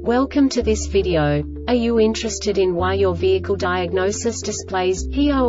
Welcome to this video. Are you interested in why your vehicle diagnosis displays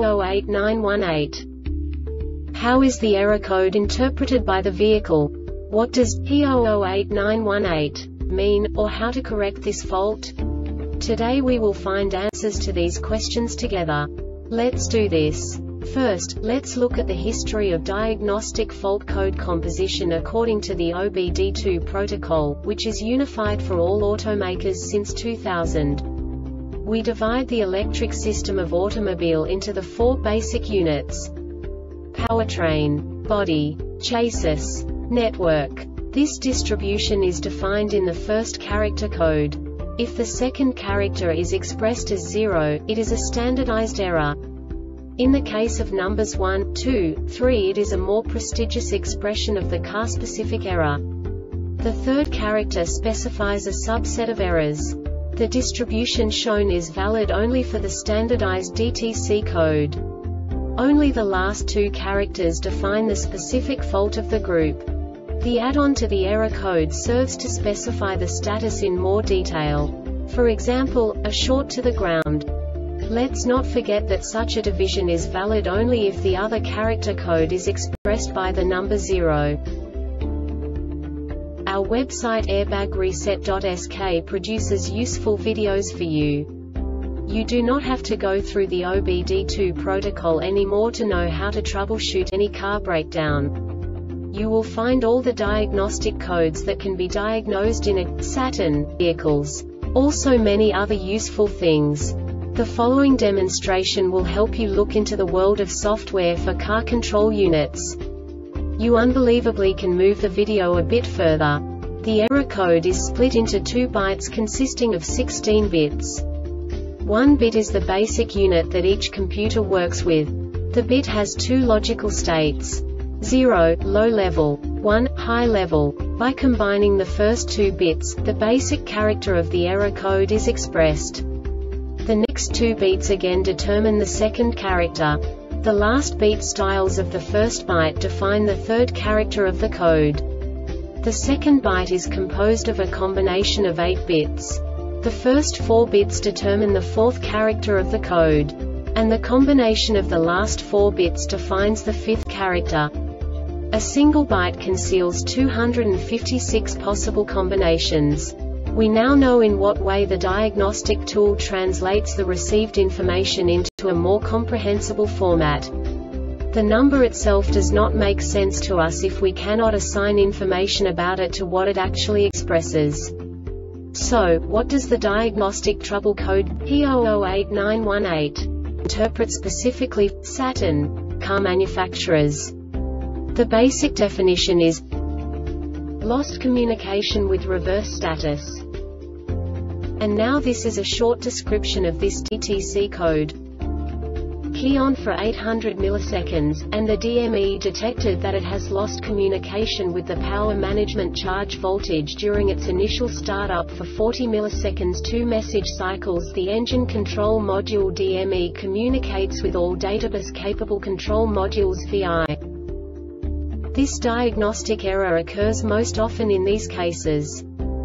P008918? How is the error code interpreted by the vehicle? What does P008918 mean, or how to correct this fault? Today we will find answers to these questions together. Let's do this. First, let's look at the history of diagnostic fault code composition according to the OBD2 protocol, which is unified for all automakers since 2000. We divide the electric system of automobile into the four basic units: powertrain, body, chassis, network. This distribution is defined in the first character code. If the second character is expressed as 0, it is a standardized error. In the case of numbers 1, 2, 3, it is a more prestigious expression of the car-specific error. The third character specifies a subset of errors. The distribution shown is valid only for the standardized DTC code. Only the last two characters define the specific fault of the group. The add-on to the error code serves to specify the status in more detail. For example, a short to the ground. Let's not forget that such a division is valid only if the other character code is expressed by the number 0. Our website airbagreset.sk produces useful videos for you. You do not have to go through the OBD2 protocol anymore to know how to troubleshoot any car breakdown. You will find all the diagnostic codes that can be diagnosed in a Saturn vehicles. Also many other useful things. The following demonstration will help you look into the world of software for car control units. You unbelievably can move the video a bit further. The error code is split into 2 bytes consisting of 16 bits. 1 bit is the basic unit that each computer works with. The bit has 2 logical states: 0, low level, 1, high level. By combining the first 2 bits, the basic character of the error code is expressed. The next 2 beats again determine the second character. The last beat styles of the first byte define the third character of the code. The second byte is composed of a combination of 8 bits. The first 4 bits determine the fourth character of the code. And the combination of the last 4 bits defines the fifth character. A single byte conceals 256 possible combinations. We now know in what way the diagnostic tool translates the received information into a more comprehensible format. The number itself does not make sense to us if we cannot assign information about it to what it actually expresses. So, what does the diagnostic trouble code P008918 interpret specifically for Saturn car manufacturers? The basic definition is lost communication with reverse status. And now this is a short description of this DTC code. Key on for 800 milliseconds, and the DME detected that it has lost communication with the power management charge voltage during its initial startup for 40 milliseconds. 2 message cycles. The engine control module DME communicates with all databus-capable control modules VI. This diagnostic error occurs most often in these cases: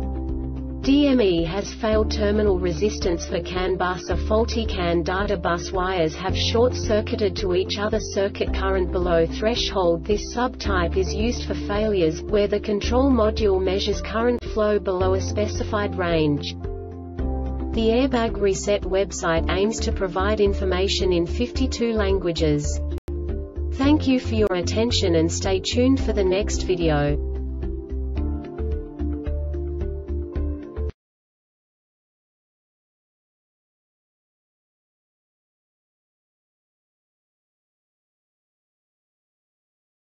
DME has failed terminal resistance for CAN bus. A faulty CAN data bus wires have short-circuited to each other. Circuit current below threshold. This subtype is used for failures where the control module measures current flow below a specified range. The Airbag Reset website aims to provide information in 52 languages. Thank you for your attention and stay tuned for the next video.